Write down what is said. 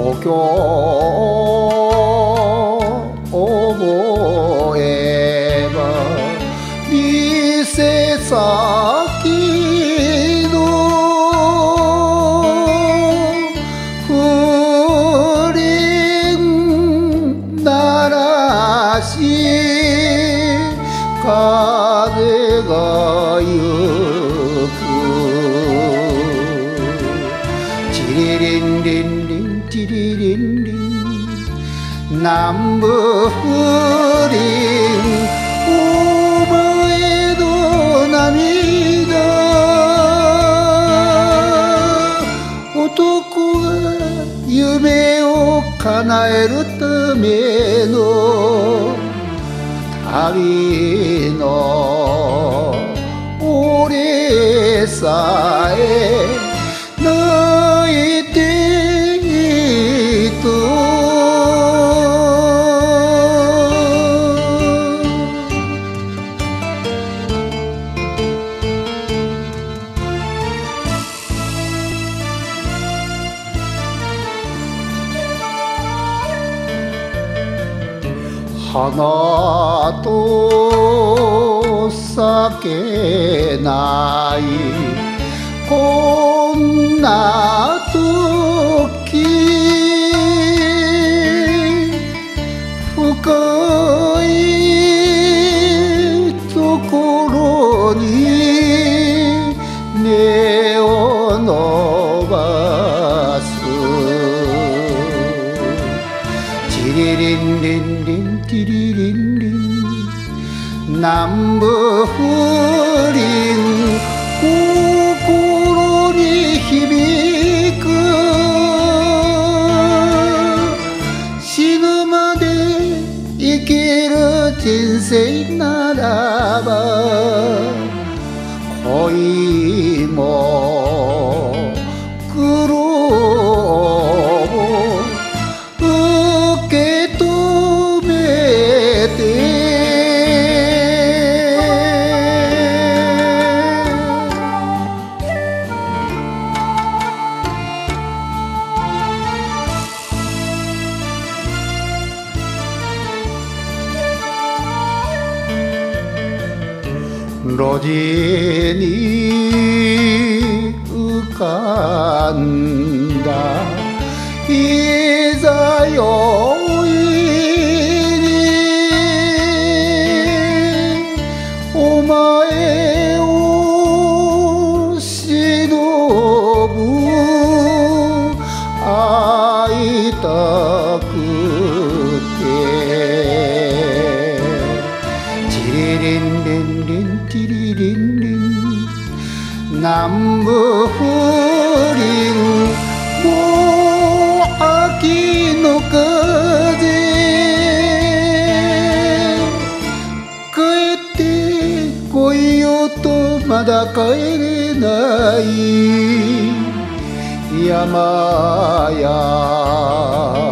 故郷覚えば店先の風鈴鳴らし風がゆくチリリンリンリンチリリンリン南部風鈴お前の涙男が夢を叶えるための旅の俺さえ泣いていた花と酒ないこんな時深いところに根を伸ばすチリリンリンリンティリリンリン南部風鈴心に響く死ぬまで生きる人生ならば恋も苦労も受け止めて路地に浮かんだいざよいにお前を偲ぶ会いたくてチリリンリンリンティリリンリン南部風鈴もう秋の風帰ってこいよとまだ帰れない山や